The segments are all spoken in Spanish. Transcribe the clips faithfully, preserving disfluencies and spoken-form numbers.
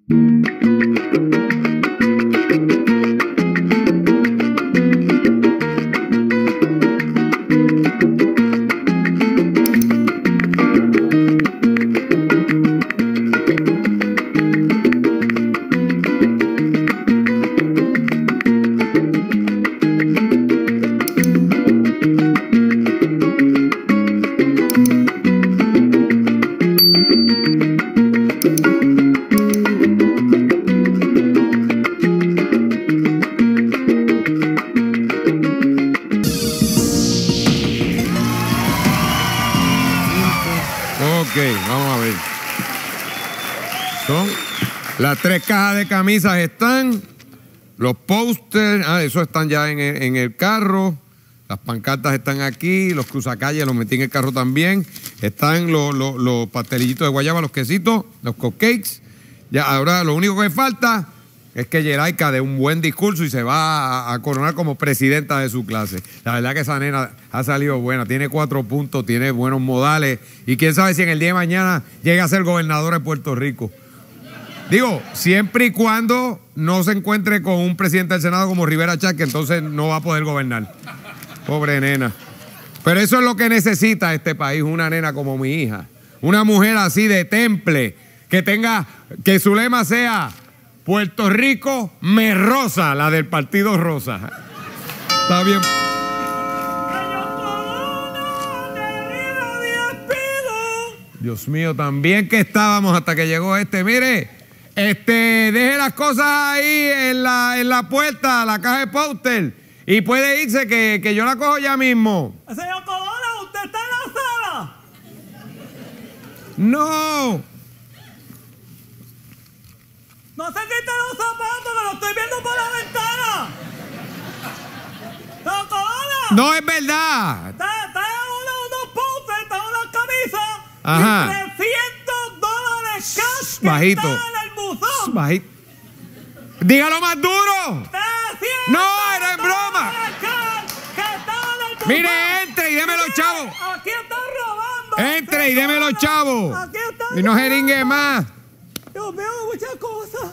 Las tres cajas de camisas están, los pósters, ah, esos están ya en el, en el carro, las pancartas están aquí, los cruzacalles los metí en el carro también, están los, los, los pastelillitos de guayaba, los quesitos, los cupcakes. Ya, ahora lo único que falta es que Yelaika dé un buen discurso y se va a, a coronar como presidenta de su clase. La verdad que esa nena ha salido buena, tiene cuatro puntos, tiene buenos modales y quién sabe si en el día de mañana llega a ser gobernadora de Puerto Rico. Digo, siempre y cuando no se encuentre con un presidente del Senado como Rivera Chat, que entonces no va a poder gobernar. Pobre nena. Pero eso es lo que necesita este país, una nena como mi hija. Una mujer así de temple, que tenga, que su lema sea Puerto Rico me rosa, la del Partido Rosa. Está bien. Dios mío, también que estábamos hasta que llegó este. Mire, este, deje las cosas ahí en la, en la puerta, la caja de póster, y puede irse que, que yo la cojo ya mismo. Señor Corona, ¿usted está en la sala? No. No se quite los zapatos, que lo estoy viendo por la ventana. Señor Corona. No es verdad. Está, está uno, unos pósters, está una camisa. Ajá. Y trescientos dólares cash que bajito. está en el buzón. Bajito. Dígalo más duro. No, era en broma. Mire, entre y deme los chavos. Aquí están robando. Entre y deme los chavos. Aquí están Y no jeringue más. Dios mío, muchas cosas.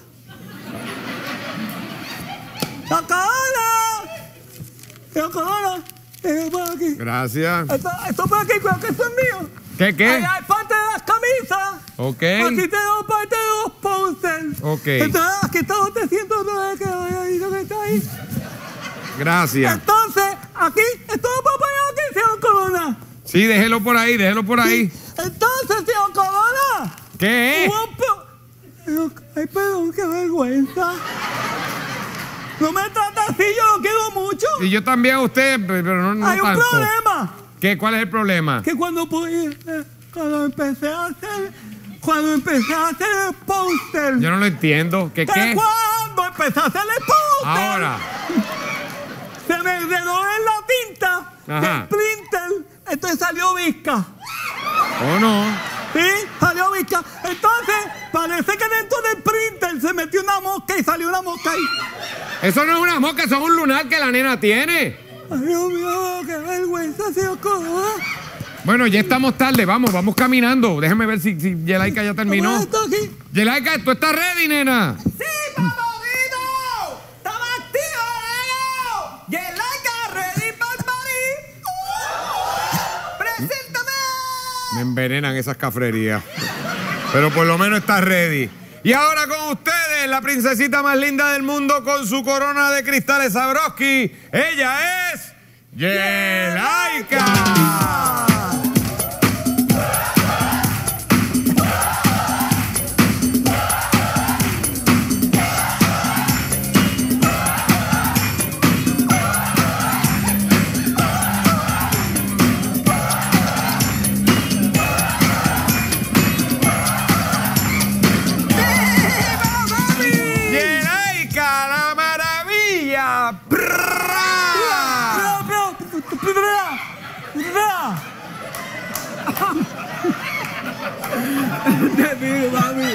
¡La Corona! ¡La Corona! Eh, por aquí. Gracias. Esto, esto por aquí, creo que esto es mío. ¿Qué, qué? Ahí hay parte de las camisas. Ok. Aquí tengo parte de los posters. Ok. Entonces, aquí están los trescientos dólares que hay ahí, lo que está ahí. Gracias. Entonces, aquí, esto lo puedo poner aquí, señor Corona. Sí, déjelo por ahí, déjelo por ahí. Entonces, señor Corona. ¿Qué es? Ay, perdón, qué vergüenza. No me trata así, yo lo quiero mucho. Y yo también a usted, pero no, no Hay un tanto. problema. ¿Qué? ¿Cuál es el problema? Que cuando, cuando empecé a hacer, cuando empecé a hacer el póster. Yo no lo entiendo. ¿Qué que qué? cuando empecé a hacer el póster. Ahora. Se me enredó en la tinta. Ajá. Del printer. Entonces salió visca. ¿O no? Sí, salió visca. Entonces, parece que dentro del printer se metió una mosca y salió una mosca ahí. Eso no es una mosca, eso es un lunar que la nena tiene. Ay, Dios mío, qué vergüenza, señor Corona. Bueno, ya estamos tarde, vamos, vamos caminando. Déjame ver si, si Yelaika ya terminó. Está aquí. Yelaika, ¿tú estás ready, nena? ¡Sí, papadito! ¡Estaba activo, neno! ¡Yelaika, ready, Barbary! ¡Preséntame! Me envenenan esas cafrerías. Pero por lo menos está ready. Y ahora con ustedes, la princesita más linda del mundo con su corona de cristales Swarovski. Ella es Yelaika. Te pido, mami.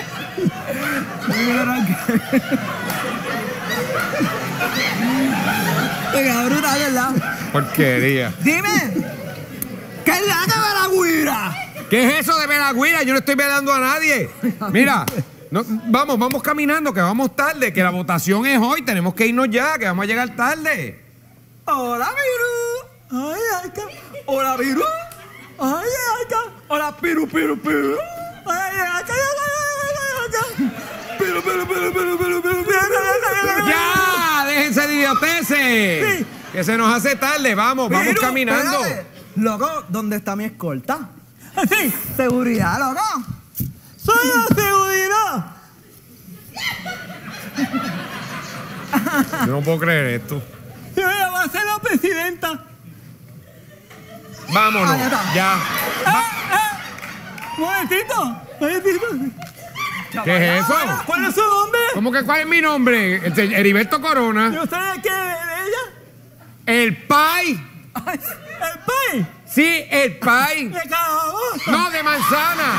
Venga, bruta, ¿verdad? Porquería. Dime, ¿qué es la de Veragüira? ¿Qué es eso de Veragüira? Yo no estoy velando a nadie. Mira, No, vamos, vamos caminando, que vamos tarde, que la votación es hoy, tenemos que irnos ya, que vamos a llegar tarde. Hola, Piru. Ay, acá. Hola, Piru. Ay, acá. Hola, Piru, Piru, Piru. Ay, acá, acá. Piru, Piru, Piru, Piru, Piru, Piru, Piru. ¡Ya! ¡Déjense de idioteces! Sí. Que se nos hace tarde, vamos, vamos Piru, caminando. espérate. Loco, ¿dónde está mi escolta? Sí, seguridad, loco. Soy la seguridad. Yo no puedo creer esto. Yo voy a ser la presidenta. Vámonos, Ahí está. ya. ¡Eh, eh! Momentito, momentito. ¿Qué es eso? ¿Cuál es su nombre? ¿Cómo que cuál es mi nombre? Este, Heriberto Corona. ¿Yo sé de qué de ella? El Pai. Ay, el pay. Sí, el Pai. De calabaza. No, de manzana.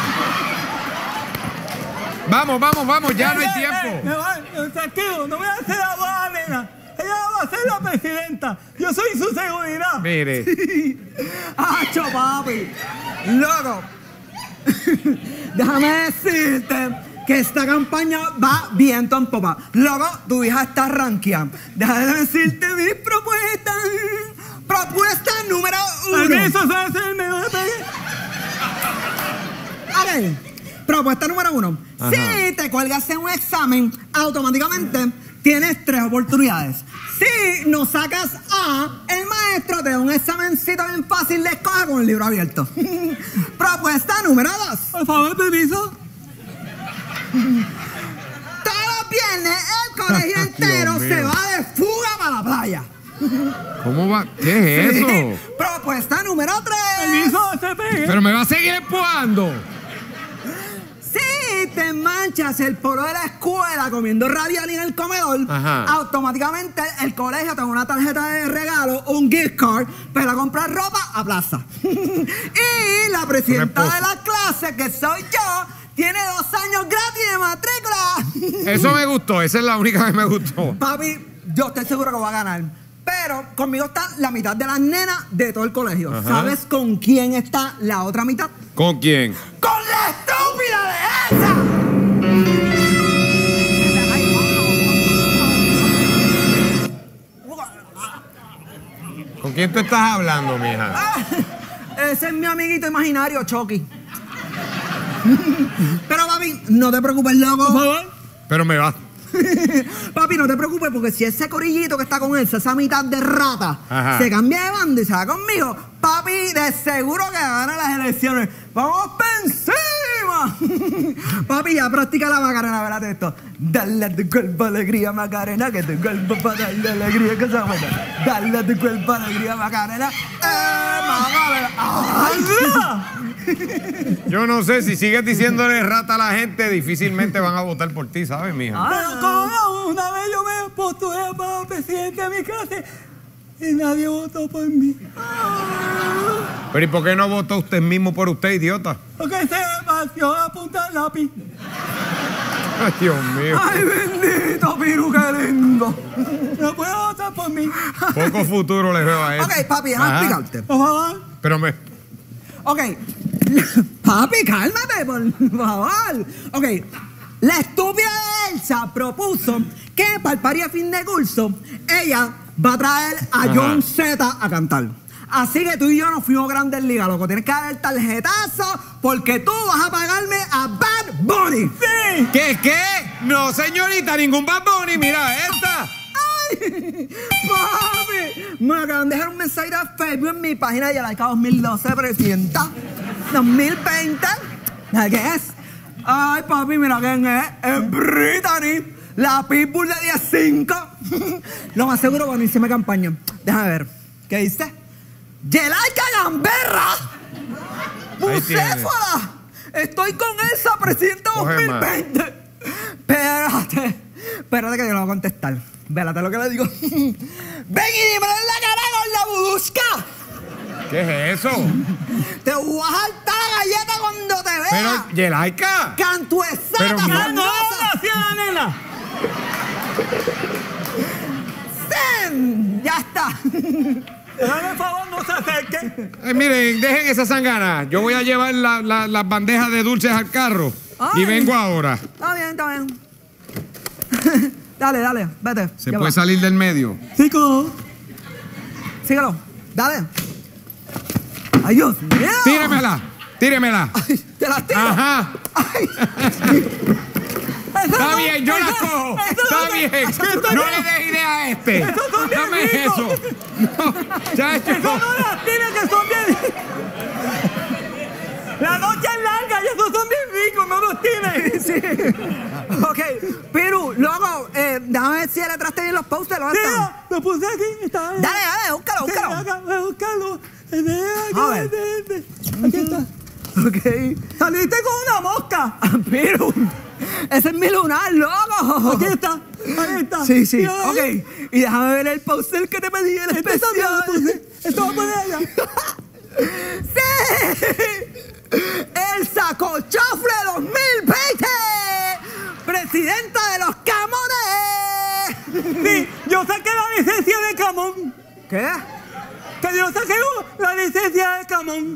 Vamos, vamos, vamos, ya no hay Eh, eh, eh, tiempo. me voy, tranquilo, no voy a hacer la boda, nena. Ella va a ser la presidenta. Yo soy su seguridad. Mire. ¡Acho, papi! Loco, déjame decirte que esta campaña va viento en popa. Loco, tu hija está rankeada. Déjame decirte mis propuestas. Propuesta número uno. ¿Eso sabe ser el mejor de Ok, propuesta número uno. Ajá. Si te cuelgas en un examen, automáticamente tienes tres oportunidades. Si no sacas A, el maestro te da un examencito bien fácil de escoger con el libro abierto. Propuesta número dos. Por favor, permiso. Todos los viernes el colegio entero Dios se mío. va de fuga para la playa. ¿Cómo va? ¿Qué es eso? Propuesta número tres. Permiso, C P I. Pero me va a seguir empujando. Si te manchas el polo de la escuela comiendo ravioli en el comedor, Ajá. automáticamente el colegio te da una tarjeta de regalo, un gift card, para comprar ropa a plaza. Y la presidenta Una de la clase, que soy yo, tiene dos años gratis de matrícula. Eso me gustó, esa es la única que me gustó. Papi, yo estoy seguro que va a ganar. Pero conmigo está la mitad de las nenas de todo el colegio. Ajá. ¿Sabes con quién está la otra mitad? ¿Con quién? ¡Con la estúpida de esa! ¿Con quién tú estás hablando, mija? Ah, ese es mi amiguito imaginario, Chucky. Pero, papi, no te preocupes, loco. Por favor. Pero me va. Papi, no te preocupes, porque si ese corillito que está con él, esa mitad de rata, Ajá. se cambia de banda y se va conmigo, papi, de seguro que gana las elecciones. ¡Vamos pa' encima! Papi, ya practica la Macarena, ¿verdad? Esto. Dale a tu cuerpo alegría, Macarena, que tu cuerpo para darle alegría, que se buena. Dale a tu cuerpo alegría, Macarena. ¡Eh, Macarena! ¡Ah! Yo no sé, si sigues diciéndole rata a la gente, difícilmente van a votar por ti, ¿sabes, mija? Pero como una vez yo me postulé para presidente de mi clase y nadie votó por mí. Pero ¿y por qué no votó usted mismo por usted, idiota? Porque se me pareció a punta del lápiz. Ay, Dios mío. ¡Ay, bendito, Piru, qué lindo! No puedo votar por mí. Poco futuro le veo a él. Ok, papi, déjame Ajá. explicarte. Por favor. Pero me... Ok. Papi, cálmate, por favor. Ok. La estúpida de Elsa propuso que para el party de fin de curso, ella va a traer a Ajá. John Z a cantar. Así que tú y yo nos fuimos grandes ligas, loco. Tienes que dar el tarjetazo porque tú vas a pagarme a Bad Bunny. ¡Sí! ¿Qué, qué? No, señorita, ningún Bad Bunny. Mira esta. ¡Ay! ¡Papi! Me acaban de dejar un mensaje de Facebook en mi página de Yalaika dos mil doce, presidenta. dos mil veinte. ¿Qué es? Ay, papi, mira quién es. Es Brittany, la Pitbull de diez cinco. Lo más seguro, buenísima campaña. Déjame ver. ¿Qué dice? ¡Yalaika Gamberra! Ahí tiene. ¡Bucéfala! Estoy con Elsa, presidenta Coge dos mil veinte. Espérate. Espérate que yo lo voy a contestar. Vélate lo que le digo. ¡Ven y dímelo en la cara con la budusca! ¿Qué es eso? Te voy a saltar la galleta cuando te vea. Pero, Yelaika. ¡Cantuesata! Pero, ¡Ah, no! ¡Gracias, nena! ¡Sen! ¡Ya está! Déjame, por favor, no se acerque. Eh, miren, dejen esa sangana. Yo voy a llevar la- la- las bandejas de dulces al carro. y Ay. vengo ahora. Está bien, está bien. Dale, dale, vete. ¿Se Ya puede va. salir del medio? Chico. Síguelo. Dale. Ay, Dios mío. Tíremela, tíremela. Ay, te las tiro. Ajá. Ay. Está bien, yo la cojo. Está bien. No le des idea a este. son bien Dame ricos. eso. No, chacho. Eso no las tienes que son bien. La noche es larga y esos son bien ricos, no los tienes. Sí. Ok, Piru, luego, eh, déjame ver si le traste bien los posters. ¿Dónde están? Mira, lo puse aquí. Está, Dale, dale, búscalo, Sí, búscalo. acá, voy a buscarlo. A ver. Aquí está. Ok. Saliste con una mosca. Ah, Piru, ese es mi lunar, loco. Aquí está. Ahí está. Sí, sí, Mira ok. ahí. Y déjame ver el poster que te pedí, el Este también lo especial. puse. Esto va a poner allá. ¡Sí! ¡Elsa Cochofle dos mil veinte! ¡Presidenta de los Camones! Sí, yo saqué la licencia de Camón. ¿Qué? Que yo saqué la licencia de Camón.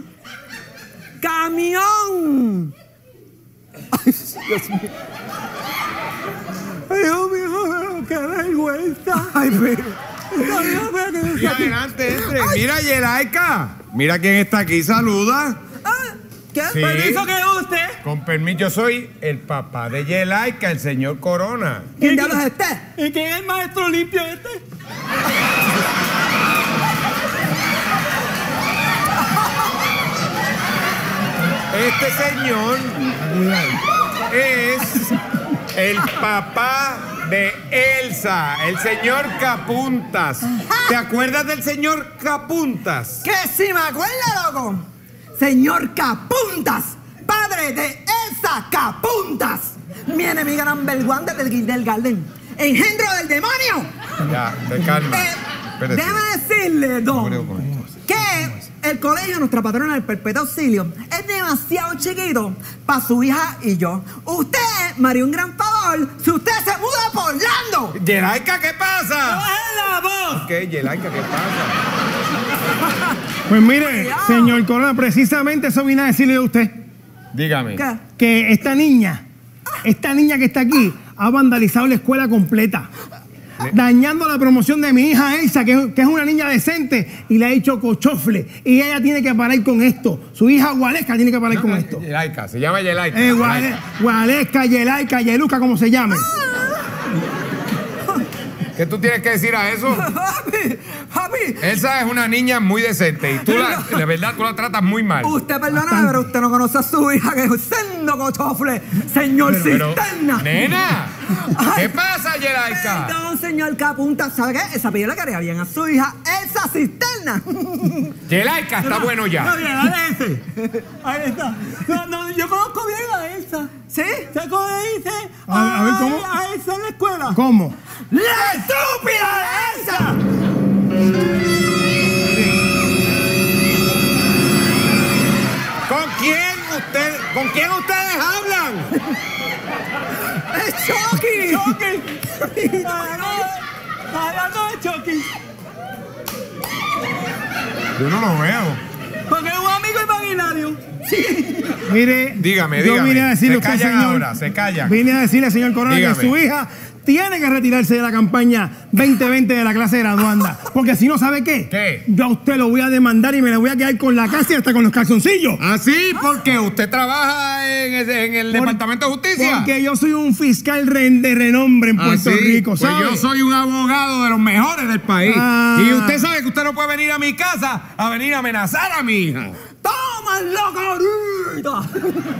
¡Camión! Ay, Dios mío. Ay, Dios mío, qué vergüenza. Ay, Piru. Y adelante, entre. Mira, Yelaika. Mira quién está aquí. Saluda. Ah, ¿qué? Sí. Permiso que usted. Con permiso, yo soy el papá de Yelaika, el señor Corona. ¿Quién diablos es este? ¿Y quién es el maestro limpio este? Este señor es el papá de Elsa, el señor Capuntas. ¿Te acuerdas del señor Capuntas? Que si me acuerdo, loco. Señor Capuntas, padre de Elsa Capuntas. Mi enemiga number one del Kindergarten. Engendro del demonio. Ya, te calma. Eh, Espérate. déjame decirle, Creo don, con esto. que el colegio, nuestra patrona del Perpetuo Auxilio, es demasiado chiquito para su hija y yo. Usted me haría un gran favor si usted se muda por Orlando. Yelaika, ¿qué pasa? ¡Baje la voz! ¿Qué, Yelaika, qué pasa? Pues mire, Cuidado. señor Corona, precisamente eso vine a decirle a usted. Dígame. ¿Qué? Que esta niña, esta niña que está aquí, ha vandalizado la escuela completa. Dañando la promoción de mi hija Elsa, que, que es una niña decente, y le ha hecho cochofle. Y ella tiene que parar con esto. Su hija Gualesca tiene que parar con esto. Yelaika, se llama Yelaika. Eh, Guale- Gualesca, Yelaika, Yeluca, como se llame. ¿Qué tú tienes que decir a eso? Papi, papi. Elsa es una niña muy decente y tú la, de verdad, tú la tratas muy mal. Usted perdona, pero usted no conoce a su hija, que es sendo cochofle, señor Pero, Cisterna. nena, ¿qué Ay, pasa, Yelaika? Perdón, señor Capunta, ¿sabe qué? Esa piel le quedaría bien a su hija, Elsa Cisterna. Yelaika, está bueno No, ya. bien, dale ese. Ahí está. No, no, yo conozco bien a Elsa. ¿Sí? ¿Sabes cómo le dice? A- a ver, ¿cómo? A Elsa en la escuela. ¿Cómo? ¡La estúpida de Elsa! ¿Con quién usted, con quién ustedes hablan? ¡Es Chucky! Chucky. Hablando de Chucky. Yo no lo veo. Porque es un amigo imaginario. Mire, Dígame, yo dígame. vine a decirle Se a usted, callan señor. ahora, se callan. Vine a decirle, señor Corona, Dígame. que su hija tiene que retirarse de la campaña veinte veinte de la clase de graduanda. Porque si no, ¿sabe qué? ¿Qué? Yo a usted lo voy a demandar y me le voy a quedar con la casa y hasta con los calzoncillos. ¿Ah, sí? Porque usted trabaja en el, en el Por- Departamento de Justicia. Porque yo soy un fiscal re- de renombre en ¿Ah, Puerto sí? Rico, Pues ¿sabe? yo soy un abogado de los mejores del país. Ah. Y usted sabe que usted no puede venir a mi casa a venir a amenazar a mi hija. ¡Toma, loco!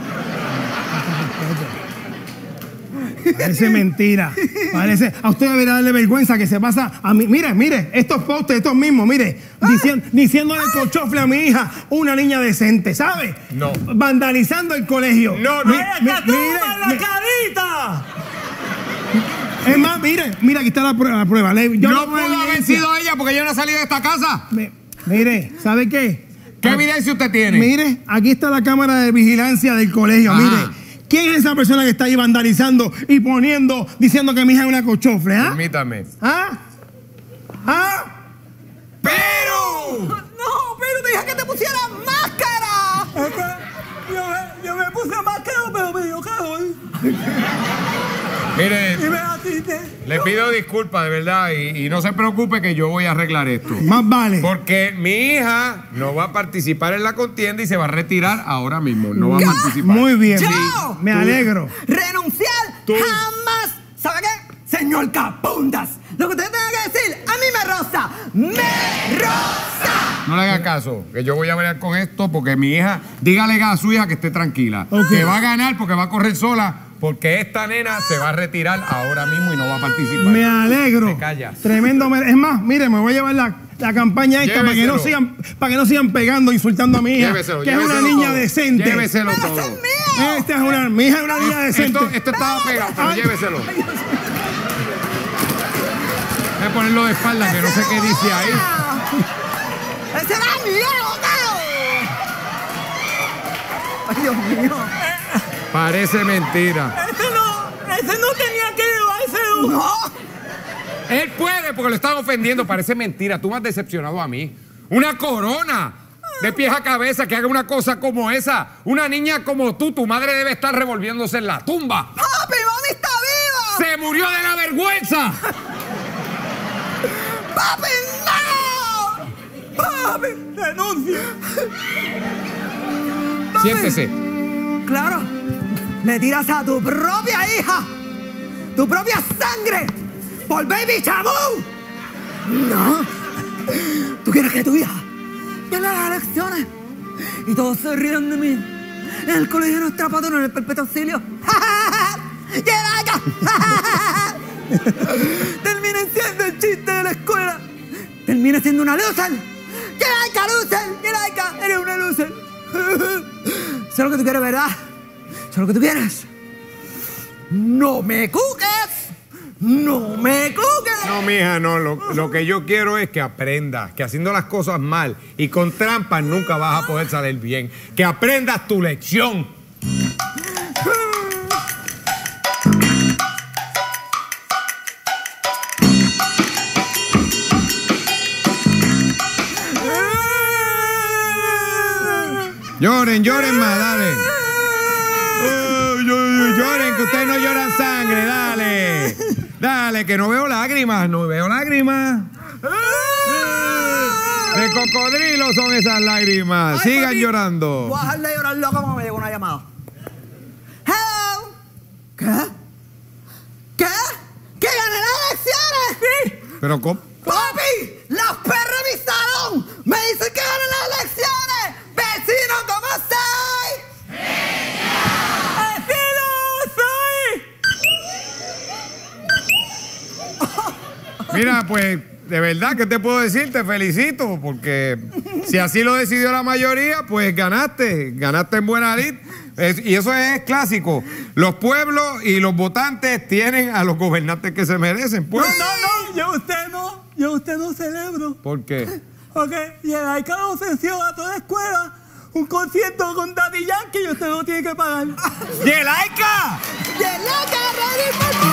Parece mentira. Parece. A usted debería darle vergüenza que se pasa a mí. Mire, mire, estos postes, estos mismos, mire, dicien- diciéndole cochofle a mi hija, una niña decente, ¿sabe? No. Vandalizando el colegio. No, no. Mi- ¡Ahí mi- está mire, toma en la mi- carita! es más, mire, mira, aquí está la prueba. La prueba. Le- yo no le pongo pudo haber evidencia. sido ella porque ella no ha salido de esta casa. Mi- Mire, ¿sabe qué? ¿Qué evidencia usted tiene? Mire, aquí está la cámara de vigilancia del colegio. Ajá. Mire, ¿quién es esa persona que está ahí vandalizando y poniendo, diciendo que mi hija es una cochofle? ¿Ah? Permítame. ¿Ah? ¿Ah? ¡Pero! No, pero te dije que te pusieras máscara. Es que yo, me- yo me puse máscara, pero me dio calor. Mire, Y me asiste. le pido disculpas, de verdad, y, y no se preocupe que yo voy a arreglar esto. Más vale. Porque mi hija no va a participar en la contienda y se va a retirar ahora mismo. No va a participar. Muy bien. Yo. Me alegro. Renunciar Tú. jamás. ¿Sabe qué? Señor Capundas. Lo que usted tenga que decir, a mí me roza. ¡Me roza! No le haga caso, que yo voy a ver con esto porque mi hija, dígale a su hija que esté tranquila. Ok. Que va a ganar porque va a correr sola, porque esta nena se va a retirar ahora mismo y no va a participar. Me alegro. Te callas. Tremendo. Es más, mire, me voy a llevar la, la campaña esta para que, no Lléveselo. sigan, para que no sigan pegando, insultando a mi hija. Lléveselo, que es una lléveselo niña todo. decente. Lléveselo ¡Pero todo. ese es mío! Esta es una, mi hija es una niña decente. Esto, esto estaba pegado, pero Ay. lléveselo. Voy a ponerlo de espalda, que no sé qué dice ahí. ¡Ese era mío, botao! ¡Ay, Dios mío! Parece mentira. Ese no, ese no tenía que llevárselo. ¡No! Él puede porque lo están ofendiendo. Parece mentira. Tú me has decepcionado a mí. Una corona de pies a cabeza que haga una cosa como esa. Una niña como tú, tu madre debe estar revolviéndose en la tumba. ¡Papi, mami está viva! ¡Se murió de la vergüenza! ¡Papi, no! ¡Papi! Renuncia. ¡Papi! Siéntese. Claro, le tiras a tu propia hija, tu propia sangre, por Baby Chamú. No, tú quieres que tu hija pierda las elecciones y todos se ríen de mí. En el colegio de nuestra patrona, en el perpetuo auxilio. ¡Llega acá! Termina siendo el chiste de la escuela. Termina siendo una loser. ¡Llega acá, loser! ¡Llega acá! ¡Eres una loser! Sé lo que tú quieres, ¿verdad? Sé lo que tú quieres. ¡No me cuques! ¡No me cuques! No, mija, no. Lo, lo que yo quiero es que aprendas que haciendo las cosas mal y con trampas nunca vas a poder salir bien. Que aprendas tu lección. Lloren, lloren más, dale. Oh, lloren, que ustedes no lloran sangre, dale. Dale, que no veo lágrimas, no veo lágrimas. De cocodrilo son esas lágrimas. Ay, Sigan papi, llorando. Voy a dejar de llorar loco como me llegó una llamada. Hello. ¿Qué? ¿Qué? ¿Que gané las elecciones? Sí. Pero, ¿cómo? ¡Papi! ¡Los perros de mi salón! ¡Me dicen que gané las elecciones! ¡Vecino, ¿cómo estáis? ¡Vecino, soy! Mira, pues, de verdad, ¿qué te puedo decir? Te felicito, porque si así lo decidió la mayoría, pues ganaste, ganaste en buena lid. Es- y eso es clásico. Los pueblos y los votantes tienen a los gobernantes que se merecen, pues. No, no, yo usted no, yo usted no celebro. ¿Por qué? Porque y el alcalde ofreció a toda escuela un concierto con Daddy Yankee y usted no tiene que pagar. ¡Yelaica! ¡Llega, ready for